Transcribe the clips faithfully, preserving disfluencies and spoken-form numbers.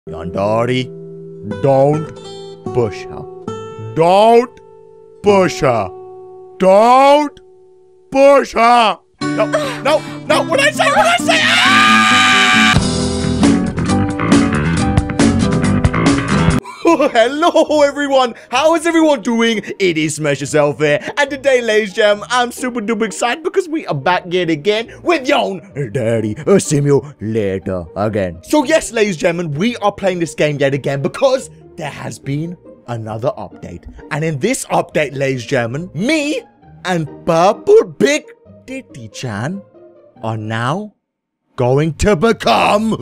Yandari, don't push her. Don't push her. Don't push her. No, no, no. What did I say? What did I say? Ah! Oh, hello, everyone. How is everyone doing? It is Smash Yourself here. And today, ladies and gentlemen, I'm super duper excited because we are back yet again with your Daddy Simulator again. So yes, ladies and gentlemen, we are playing this game yet again because there has been another update. And in this update, ladies and gentlemen, me and Purple Big Titty-chan are now going to become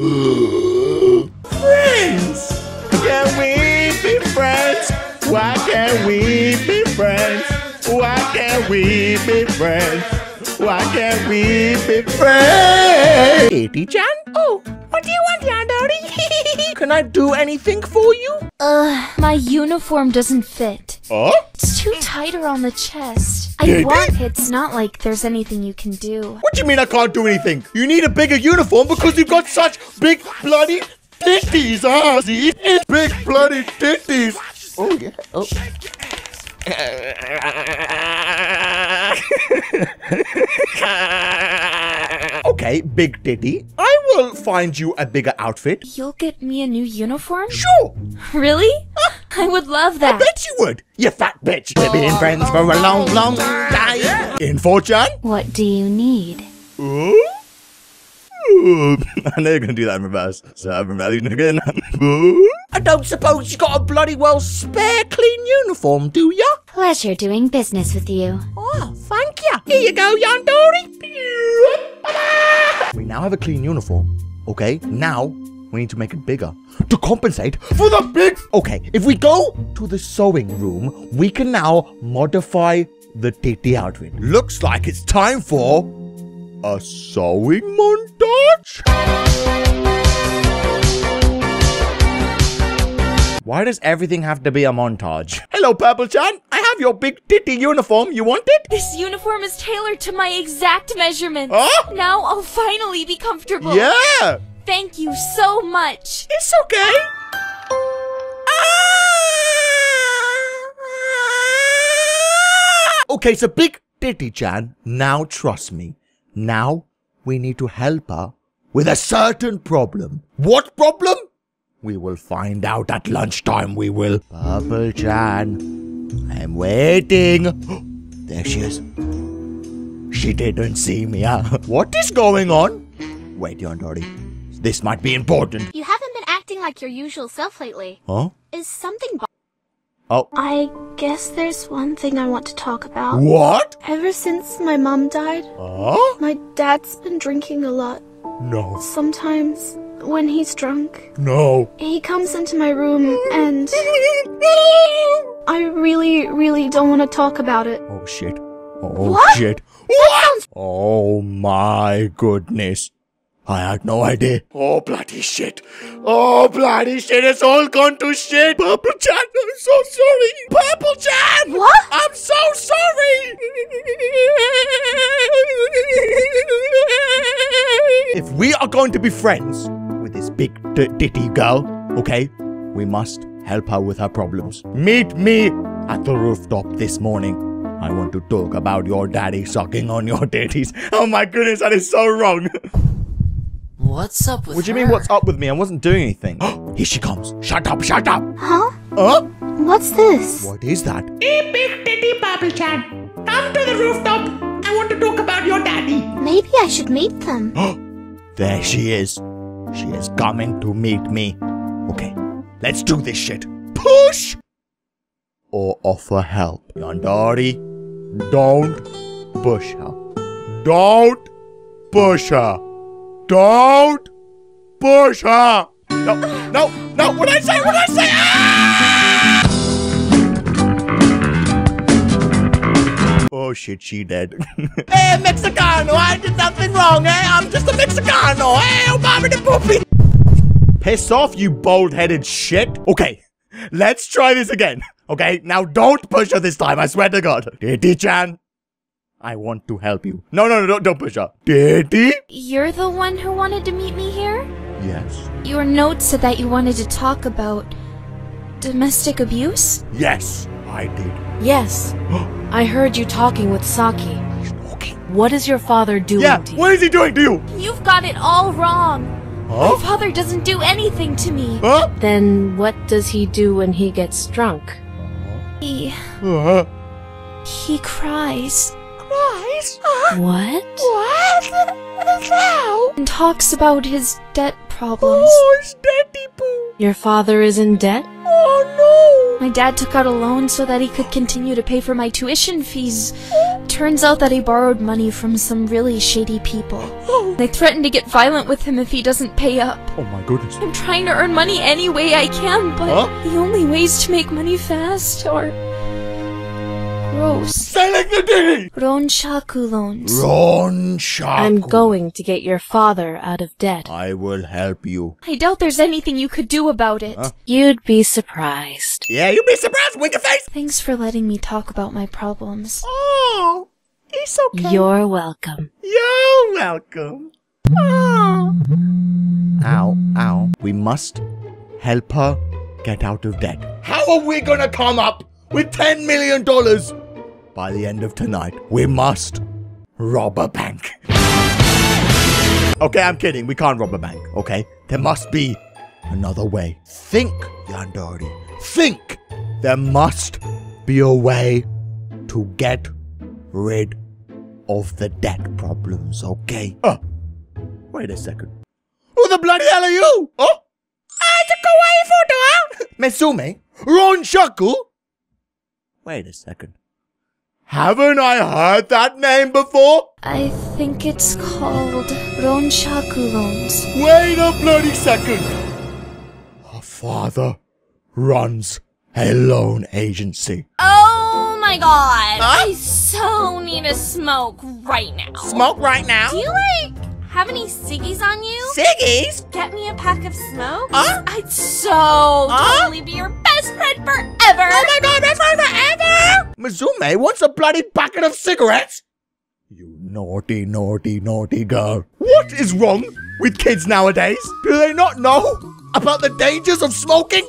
friends. Can we be friends? Why can't we be friends? Why can't we be friends? Why can't we be friends? Titty-chan? Oh, what do you want, Yandori? Can I do anything for you? Uh, my uniform doesn't fit. Huh? It's too tight around the chest. I Did want it? It's not like there's anything you can do. What do you mean I can't do anything? You need a bigger uniform because you've got such big bloody titties, ah, see? Big bloody titties. Oh, yeah. Oh. Okay, Big Titty. I will find you a bigger outfit. You'll get me a new uniform? Sure. Really? I would love that. I bet you would. You fat bitch. We've been friends for a long, long time. Info-chan? What do you need? Ooh. Ooh. I know you're going to do that in reverse. So I'm reversing again. Ooh. I don't suppose you got a bloody well spare clean uniform, do ya? Pleasure doing business with you. Oh, thank you. Here you go, Yandori. We now have a clean uniform. Okay, now we need to make it bigger to compensate for the big... Okay, if we go to the sewing room, we can now modify the titty outfit. Looks like it's time for a sewing montage. Why does everything have to be a montage? Hello, Purple-chan. I have your big titty uniform. You want it? This uniform is tailored to my exact measurements. Huh? Now I'll finally be comfortable. Yeah. Thank you so much. It's okay. Ah! Okay, so Big Titty-chan, now trust me. Now we need to help her with a certain problem. What problem? We will find out at lunchtime, we will. Purple-chan, I'm waiting. There she is. She didn't see me, huh? What is going on? Wait, Yandori. This might be important. You haven't been acting like your usual self lately. Huh? Is something bo- Oh. I guess there's one thing I want to talk about. What? Ever since my mom died, Huh? my dad's been drinking a lot. No. Sometimes, when he's drunk, No. he comes into my room and I really, really don't want to talk about it. Oh shit. Oh What? shit. What? Oh my goodness. I had no idea. Oh bloody shit. Oh bloody shit. It's all gone to shit. Purple-chan, I'm so sorry. Purple-chan. What? I'm so sorry. If we are going to be friends with this big titty girl, okay, we must help her with her problems. Meet me at the rooftop this morning. I want to talk about your daddy sucking on your titties. Oh my goodness, that is so wrong. What's up with What do you her? mean, what's up with me? I wasn't doing anything. Here she comes. Shut up, shut up. Huh? Huh? What's this? What is that? Hey, Big Titty Purple-chan, come to the rooftop. I want to talk about your daddy. Maybe I should meet them. There she is. She is coming to meet me. Okay, let's do this shit. Push! Or offer help. Yandori, don't push her. Don't push her. Don't push her. No, no, no. What did I say? What did I say? Ah! Oh shit, she dead. Hey, Mexicano, I did nothing wrong, eh? I'm just a Mexicano, eh? Oh, mommy the poopy. Piss off, you bald-headed shit. Okay, let's try this again. Okay, now don't push her this time, I swear to God. Titty-chan, I want to help you. No, no, no, don't, don't push her. Titty? You're the one who wanted to meet me here? Yes. Your note said that you wanted to talk about domestic abuse? Yes, I did. Yes. I heard you talking with Saki. Okay. What is your father doing Yeah, to you? what is he doing to you? You've got it all wrong. Huh? My father doesn't do anything to me. Huh? Then what does he do when he gets drunk? He... Uh, he cries. Christ. What? What? Now? And talks about his debt problems. Oh, it's Daddy Pooh. Your father is in debt? Oh, My dad took out a loan so that he could continue to pay for my tuition fees. Turns out that he borrowed money from some really shady people. They threatened to get violent with him if he doesn't pay up. no. Oh, my goodness. I'm trying to earn money any way I can, but Huh? the only ways to make money fast are... gross. Say like the diggy. Ronshaku loans. Ron Shark. I'm going to get your father out of debt. I will help you. I doubt there's anything you could do about it. Huh? You'd be surprised. Yeah, you'd be surprised. Wink your face. Thanks for letting me talk about my problems. Oh, it's okay. You're welcome. You're welcome. Oh. Ow, ow. We must help her get out of debt. How are we gonna come up with ten million dollars by the end of tonight? We must rob a bank. Okay, I'm kidding. We can't rob a bank, okay? There must be another way. Think, Yandere. Think. There must be a way to get rid of the debt problems, okay? Uh, wait a second. Who the bloody hell are you? Oh? I took away photo. Mesumi? Ronshaku? Wait a second. Haven't I heard that name before? I think it's called Ronshaku loans. Wait a bloody second. Her father runs a loan agency. Oh my god! Huh? I so need a smoke right now. Smoke right now? Do you like have any ciggies on you? Ciggies? Get me a pack of smokes? Huh? I'd so Huh? totally be your best friend forever! Oh my god, best friend forever! Mizume wants a bloody packet of cigarettes? You naughty, naughty, naughty girl. What is wrong with kids nowadays? Do they not know about the dangers of smoking?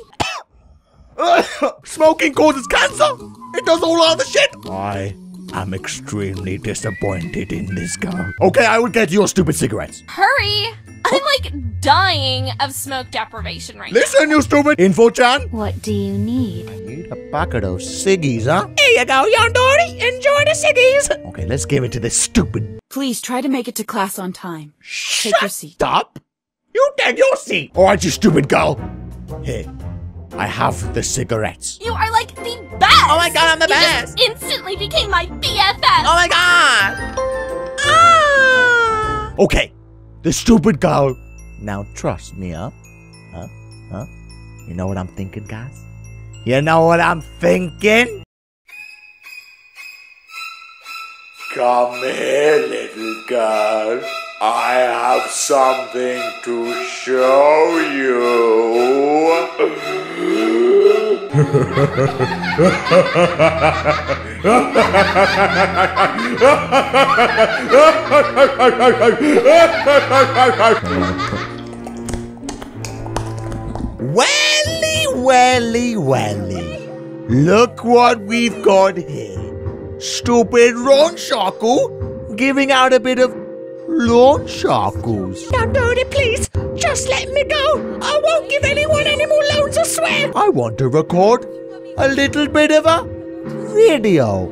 Smoking causes cancer. It does all other shit. I am extremely disappointed in this girl. Okay, I will get your stupid cigarettes. Hurry! I'm like dying of smoke deprivation right Listen, you stupid info-chan. What do you need? I need a packet of ciggies, huh? Here you go, Yandori. Enjoy the ciggies. Okay, let's give it to this stupid. Please try to make it to class on time. Shut Take your seat. up. You take your seat. All right, you stupid girl. Here, I have the cigarettes. You are like the best! Oh my god, I'm the you best. just instantly became my B F F! Oh my god. Ah. Okay, the stupid girl. Now trust me, huh? Huh? Huh? You know what I'm thinking, guys? You know what I'm thinking? Come here, little girl. I have something to show you. Welly, welly, welly. Look what we've got here. Stupid Ronshaku giving out a bit of Ronshakus. Now, Dirty, please, just let me go. I won't give anyone any more loans, I swear. I want to record a little bit of a video.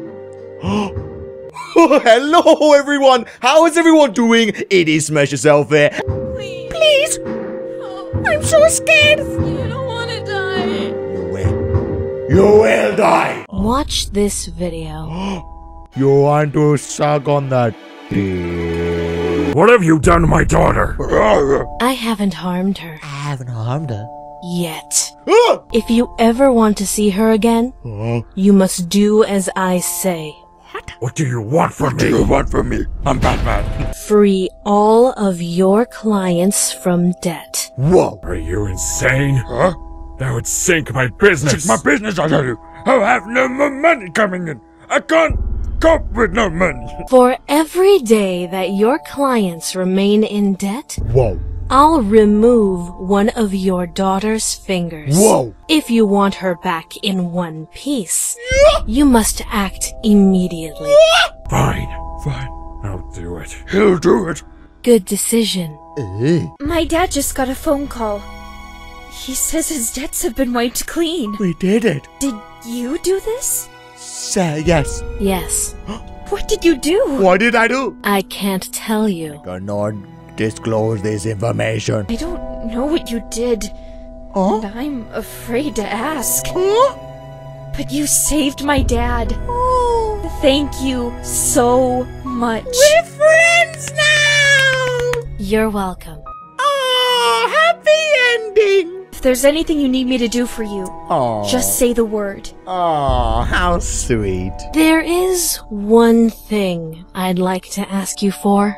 Hello, everyone. How is everyone doing? It is Smash Yourself here. Please. Please. I'm so scared. You don't want to die. You will. You will die. Watch this video. You want to suck on that dick? What have you done to my daughter? I haven't harmed her. I haven't harmed her. Yet. Ah! If you ever want to see her again, Oh. you must do as I say. What do you want from me? What do you want from me? I'm Batman. Free all of your clients from debt. Whoa. Are you insane? Huh? That would sink my business. Sink my business, I tell you. I have no more money coming in. I can't cope with no money. For every day that your clients remain in debt, Whoa. I'll remove one of your daughter's fingers. Whoa! If you want her back in one piece, you must act immediately. Fine, fine. I'll do it. He'll do it. Good decision. Uh, My dad just got a phone call. He says his debts have been wiped clean. we did it. Did you do this? Say yes. Yes, What did you do? What did I do? I can't tell you. Cannot disclose this information. I don't know what you did, Huh? and I'm afraid to ask. Huh? But you saved my dad. Thank you so much. We're friends now! You're welcome. Oh, happy ending! If there's anything you need me to do for you, Oh. just say the word. Oh, how sweet. There is one thing I'd like to ask you for.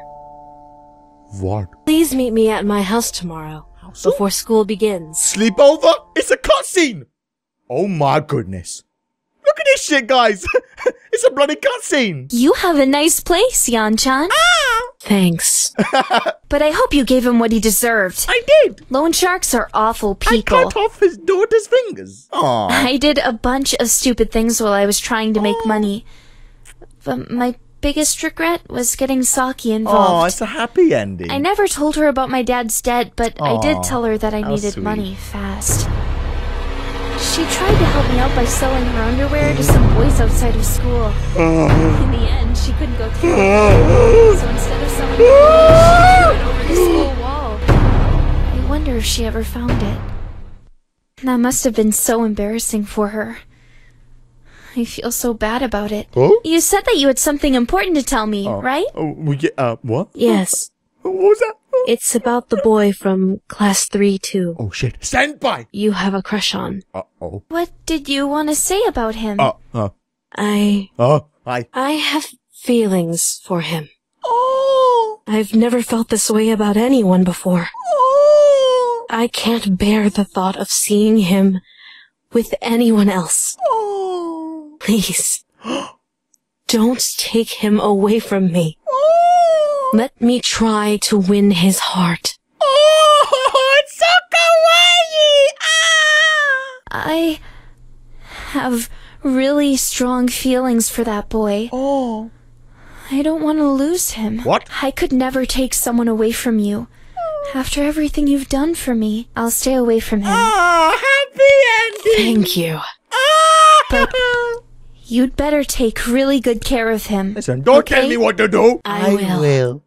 What? Please meet me at my house tomorrow, before school begins. Sleepover? It's a cutscene! Oh my goodness. Look at this shit, guys! It's a bloody cutscene! You have a nice place, Yan-chan. Thanks. But I hope you gave him what he deserved. I did! Loan sharks are awful I people. cut off his daughter's fingers. Aww. I did a bunch of stupid things while I was trying to make money. But my biggest regret was getting Saki Oh, involved. it's a happy ending. I never told her about my dad's debt, but I Aw, did tell her that I how needed sweet. money fast. She tried to help me out by selling her underwear to some boys outside of school. In the end, she couldn't go through it. So instead of selling it, she threw it over the school wall. I wonder if she ever found it. That must have been so embarrassing for her. I feel so bad about it. Oh? You said that you had something important to tell me, right? Oh, we get, uh, what? Yes, What was that? it's about the boy from class three two. Oh shit. Senpai! You have a crush on. Uh-oh. What did you want to say about him? Uh, uh, I... uh, I... I have feelings for him. Oh! I've never felt this way about anyone before. Oh! I can't bear the thought of seeing him with anyone else. Oh! Please, don't take him away from me. Oh! Let me try to win his heart. Oh! It's so kawaii! Ah! I have really strong feelings for that boy. Oh. I don't want to lose him. What? I could never take someone away from you. After everything you've done for me, I'll stay away from him. Oh, happy ending! Thank you. Ah! But you'd better take really good care of him. Listen, don't okay? tell me what to do. I will. will.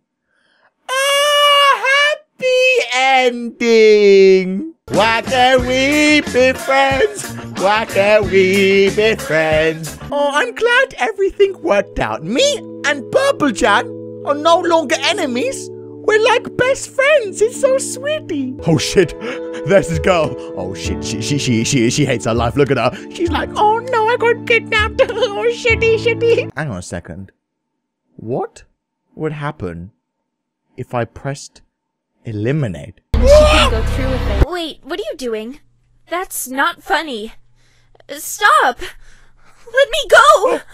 Ah, happy ending! Why can't we be friends? Why can't we be friends? Oh, I'm glad everything worked out. Me and Purple Chan are no longer enemies. We're like best friends. It's so sweetie. Oh shit, there's this girl. Oh shit, she she she she she hates her life. Look at her. She's like, oh no, I got kidnapped. Oh shitty, shitty. Hang on a second. What would happen if I pressed eliminate? She couldn't go through with it. Wait, what are you doing? That's not funny. Stop! Let me go! N-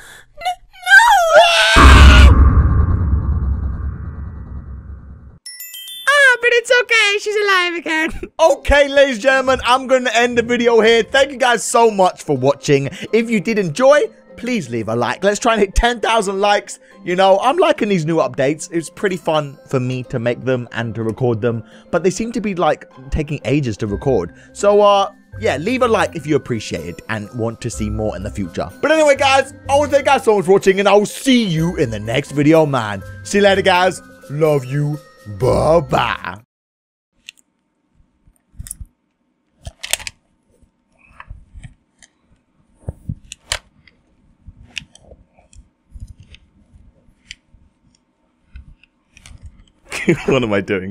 no! Ah, but it's okay, she's alive again. Okay, ladies and gentlemen, I'm going to end the video here. Thank you guys so much for watching. If you did enjoy, please leave a like. Let's try and hit ten thousand likes. You know, I'm liking these new updates. It's pretty fun for me to make them and to record them, but they seem to be like taking ages to record. So, uh, yeah, leave a like if you appreciate it and want to see more in the future. But anyway, guys, I want to thank you guys so much for watching, and I will see you in the next video, man. See you later, guys. Love you. Bye-bye. What am I doing?